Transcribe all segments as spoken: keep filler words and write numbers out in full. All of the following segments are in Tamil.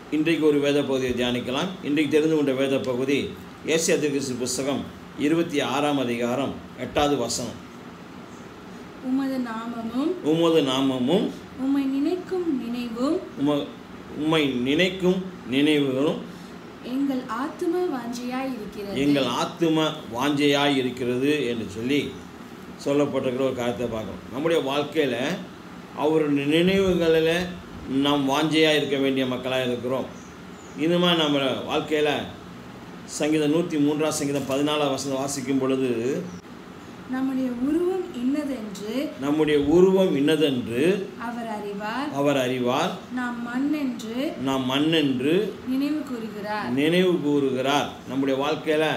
இன்றைக்கு ஒரு வேத பகுதியை தியானிக்கலாம். இன்றைக்கு தெரிந்து கொண்ட வேத பகுதி ஏசாயா தீர்க்கதரிசி புஸ்தகம் இருபத்தி ஆறாம் அதிகாரம் எட்டாவது வசனம். உமது நாமமும் உமது நாமமும் உம்மை நினைக்கும் நினைவும் உம உம்மை நினைக்கும் நினைவுகளும் எங்கள் ஆத்தும வாஞ்சையாய் இருக்கிறது எங்கள் ஆத்தும வாஞ்சையாய் இருக்கிறது என்று சொல்லி சொல்லப்பட்டிருக்கிற ஒரு காரியத்தை பார்க்கணும். நம்முடைய வாழ்க்கையில் அவருடைய நினைவுகளில் நாம் வாஞ்சையாக இருக்க வேண்டிய மக்களாக இருக்கிறோம். இனிமே நம்ம வாழ்க்கையில் சங்கீதம் நூற்றி மூன்றாம் சங்கீதம் பதினாலாம் வசனம் வாசிக்கும் பொழுது, நம்முடைய உருவம் இன்னதென்று நம்முடைய உருவம் இன்னதென்று அவர் அறிவார் அவர் அறிவார் நாம் மண் என்று நாம் மண் என்று நினைவு கூறுகிறார் நினைவு கூறுகிறார். நம்முடைய வாழ்க்கையில்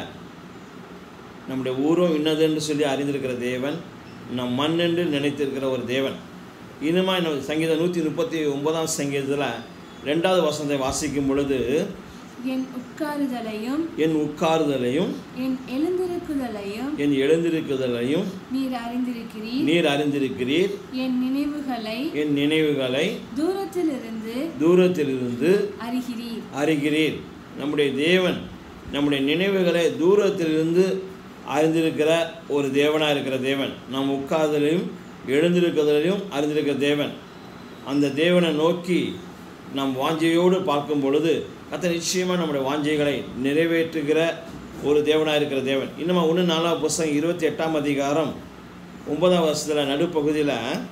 நம்முடைய உருவம் இன்னதென்று சொல்லி அறிந்திருக்கிற தேவன், நம் மண் என்று நினைத்திருக்கிற ஒரு தேவன். இனிமே நம்ம சங்கீதம் நூற்றி முப்பத்தி ஒன்பதாம் சங்கீதத்தில் ரெண்டாவது வசனத்தை வாசிக்கும் பொழுது, என் உட்காருதலையும் என் உட்காருதலையும் என் எழுந்திருக்குதலையும் என் எழுந்திருக்குதலையும் நீர் அறிந்திருக்கிறீர் நீர் அறிந்திருக்கிறீர் என் நினைவுகளை என் நினைவுகளை தூரத்திலிருந்து தூரத்திலிருந்து அறிகிறீர் அறிகிறீர். நம்முடைய தேவன் நம்முடைய நினைவுகளை தூரத்திலிருந்து அறிந்திருக்கிற ஒரு தேவனாக இருக்கிற தேவன். நம் உட்கார்தலையும் எழுந்திருக்கிறதையும் அறிந்திருக்கிற தேவன். அந்த தேவனை நோக்கி நம் வாஞ்சையோடு பார்க்கும் பொழுது கர்த்தர் நிச்சயமாக நம்முடைய வாஞ்சைகளை நிறைவேற்றுகிற ஒரு தேவனாக இருக்கிற தேவன். இன்னும் ஒன்று நாலாம் புஸ்தகம் இருபத்தி எட்டாம் அதிகாரம் ஒன்பதாம் வருஷத்தில் நடுப்பகுதியில்,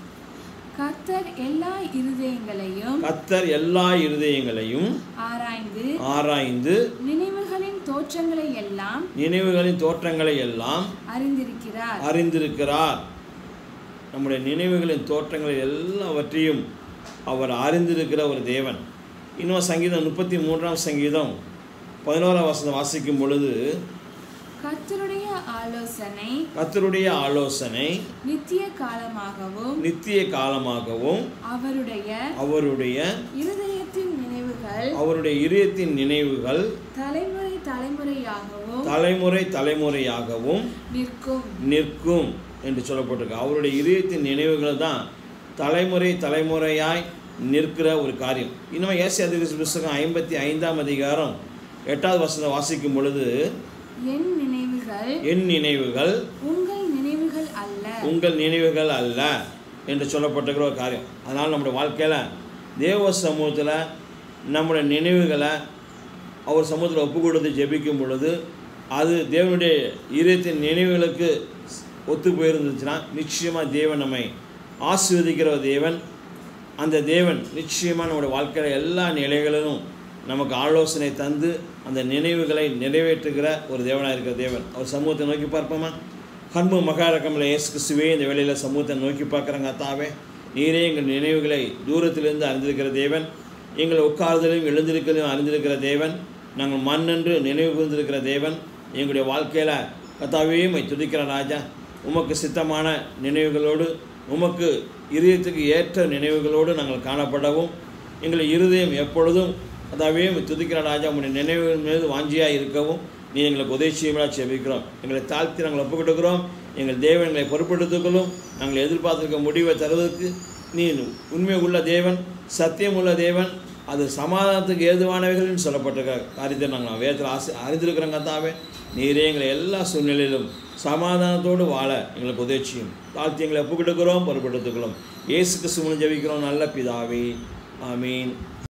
கர்த்தர் எல்லா இருதயங்களையும் கர்த்தர் எல்லா இருதயங்களையும் ஆராய்ந்து ஆராய்ந்து நினைவுகளின் தோற்றங்களை எல்லாம் நினைவுகளின் தோற்றங்களை எல்லாம் அறிந்திருக்கிறார் அறிந்திருக்கிறார். நம்முடைய நினைவுகளின் தோற்றங்களை எல்லாவற்றையும் அவர் அறிந்திருக்கிற ஒரு தேவன். இன்னும் சங்கீதம் முப்பத்தி மூன்றாம் சங்கீதம் பதினோராம் வசனம் வாசிக்கும் பொழுது, கர்த்தருடைய ஆலோசனை கர்த்தருடைய ஆலோசனை நித்திய காலமாகவும் நித்திய காலமாகவும் அவருடைய அவருடைய இருதயத்தின் நினைவுகள் அவருடைய இதயத்தின் நினைவுகள் தலைமுறை தலைமுறையாகவும் தலைமுறை தலைமுறையாகவும் நிற்கும் நிற்கும் என்று சொல்லப்பட்டிருக்கு. அவருடைய இதயத்தின் நினைவுகள் தான் தலைமுறை தலைமுறையாய் நிற்கிற ஒரு காரியம். இன்னும் ஏசாயா தீர்க்கதரிசி புஸ்தகம் ஐம்பத்தி ஐந்தாம் அதிகாரம் எட்டாவது வசனம் வாசிக்கும் பொழுது, என் நினைவுகள் என் நினைவுகள் உங்கள் நினைவுகள் அல்ல உங்கள் நினைவுகள் அல்ல என்று சொல்லப்பட்டிருக்கிற ஒரு காரியம். அதனால் நம்முடைய வாழ்க்கையில் தேவ சமூகத்தில் நம்முடைய நினைவுகளை அவர் சமூகத்தில் ஒப்பு கொடுத்து ஜெபிக்கும் பொழுது அது தேவனுடைய இதயத்தின் நினைவுகளுக்கு ஒத்து போயிருந்துச்சுன்னா நிச்சயமாக தேவன் நம்மை ஆசீர்வதிக்கிற ஒரு தேவன். அந்த தேவன் நிச்சயமாக நம்முடைய வாழ்க்கையில் எல்லா நிலைகளிலும் நமக்கு ஆலோசனை தந்து அந்த நினைவுகளை நிறைவேற்றுகிற ஒரு தேவனாக இருக்கிற தேவன். அவர் சமூகத்தை நோக்கி பார்ப்போமா? அன்பு மகாரகமில் இயேசு கிறிஸ்துவே இந்த வேளையில் சமூகத்தை நோக்கி பார்க்குறாங்க. தாவே, நீரே எங்கள் நினைவுகளை தூரத்திலிருந்து அறிந்திருக்கிற தேவன், எங்கள் உட்கார்தலையும் எழுந்திருக்கிறதையும் அறிந்திருக்கிற தேவன், நாங்கள் மண் என்று நினைவு கூர்ந்திருக்கிற தேவன். எங்களுடைய வாழ்க்கையில் கர்த்தாவே உம்மை துதிக்கிற ராஜா, உமக்கு சித்தமான நினைவுகளோடு உமக்கு இருதயத்துக்கு ஏற்ற நினைவுகளோடு நாங்கள் காணப்படவும், எங்களை இருதயம் எப்பொழுதும் அதாவே துதிக்கிற ராஜா உங்களுடைய நினைவுகள் மீது வாஞ்சியாக இருக்கவும் நீ எங்களுக்கு உதவி செய்யும்படியாக ஜெபிக்கிறோம். எங்களை தாழ்த்தி நாங்கள் ஒப்புக்கொடுக்கிறோம். எங்கள் தேவன் எங்களை பொறுப்பெடுத்துக்கொள்ளும். நாங்கள் எதிர்பார்த்திருக்க முடிவை தருவதற்கு நீ உண்மை உள்ள தேவன், சத்தியம் உள்ள தேவன், அது சமாதானத்துக்கு ஏதுவானவைகள்னு சொல்லப்பட்டிருக்கிற காரியத்தை நாங்கள் வேதத்தில் ஆசை அறிந்திருக்கிறோங்க. தாவே, நீரே எங்களை எல்லா சூழ்நிலையிலும் சமாதானத்தோடு வாழ எங்களுக்கு உதவி செய்யும். தாழ்த்தி எங்களை ஒப்புக்கொடுக்கிறோம், பொறுப்பெடுத்துக்கிறோம். இயேசு கிறிஸ்து மூலம் ஜெபிக்கிறோம் நல்ல பிதாவே, ஆமீன்.